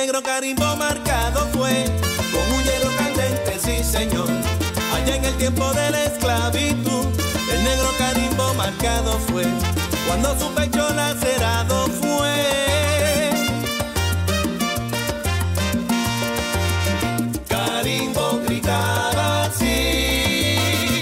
negro Carimbo marcado fue con un hierro candente, sí señor. Allá en el tiempo de la esclavitud, el negro Carimbo marcado fue cuando su pecho lacerado fue. Carimbo gritaba así: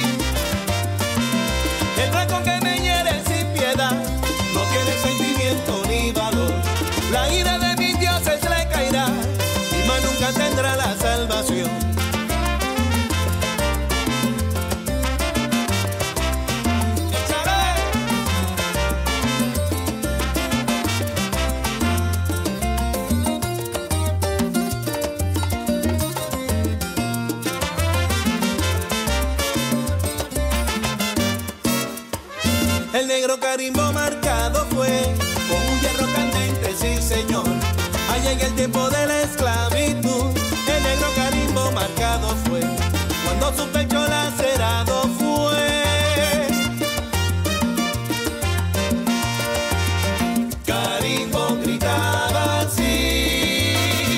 el blanco que me hiere sin piedad no tiene sentimiento ni valor. La ira de mis dioses le caerá y más nunca tendrá la salvación. El negro Carimbo marcado fue con un hierro candente, sí señor. Allá en el tiempo de la esclavitud, el negro Carimbo marcado fue cuando su pecho lacerado fue. Carimbo gritaba así: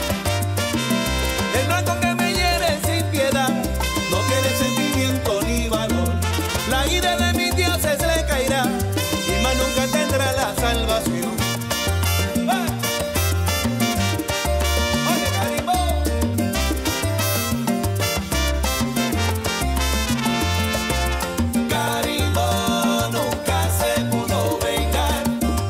el blanco que me hiere sin piedad no tiene sentimiento ni valor. La ira de mis dioses le caerá y más nunca tendrá la salvación. Oye, Carimbo. Carimbo nunca se pudo vengar,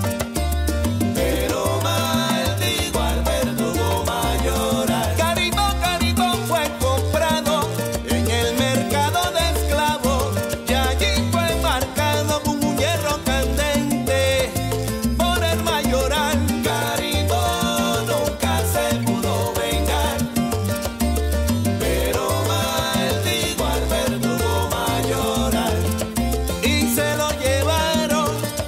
pero maldigo al verdugo mayoral. Carimbo fue comprado en el mercado de esclavos y allí fue marcado con un hierro candente por el mayoral. Carimbo nunca se pudo vengar, pero maldigo al verdugo mayoral. Y se lo llevaron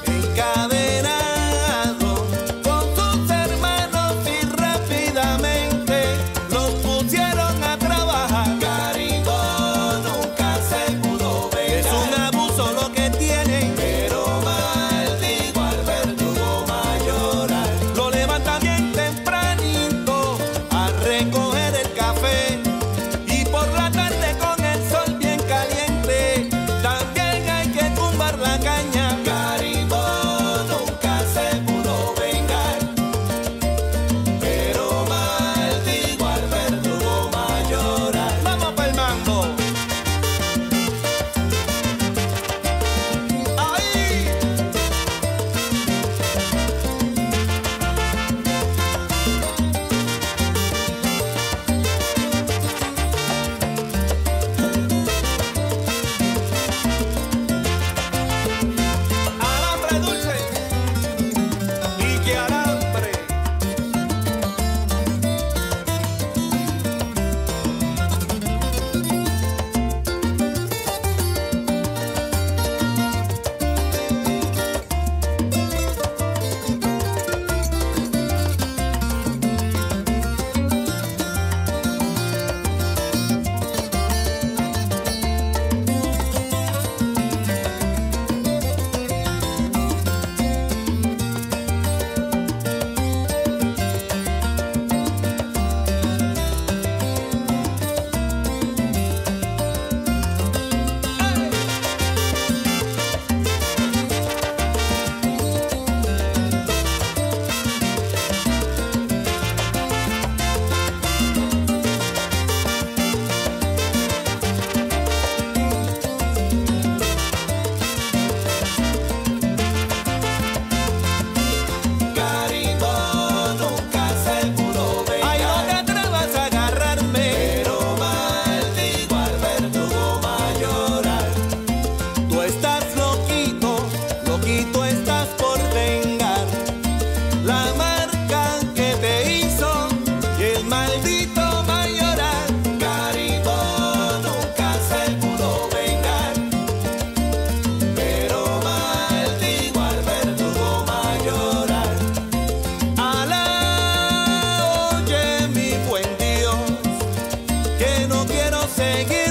encadenado con sus hermanos y rápidamente los pusieron a trabajar. Carimbo nunca se pudo vengar, es un abuso lo que tienen, pero maldigo al verdugo mayoral. Lo levanta bien tempranito a recoger el café y por la tarde con el sol bien caliente también hay que tumbar la caña. Carimbo nunca se pudo vengar, pero maldigo al verdugo mayoral. Vamos pa'l mambo. ¡Ahí! Alambre dulce y que alambre. Carimbo nunca se pudo vengar. Ay, no te atrevas a agarrarme, pero maldigo al verdugo mayoral. Tú estás loquito, loquito estás por vengar la marca que te hizo y el maldito mayoral. Carimbo nunca se pudo vengar, pero maldigo al verdugo mayoral. Alá, oye mi buen Dios, que no quiero seguir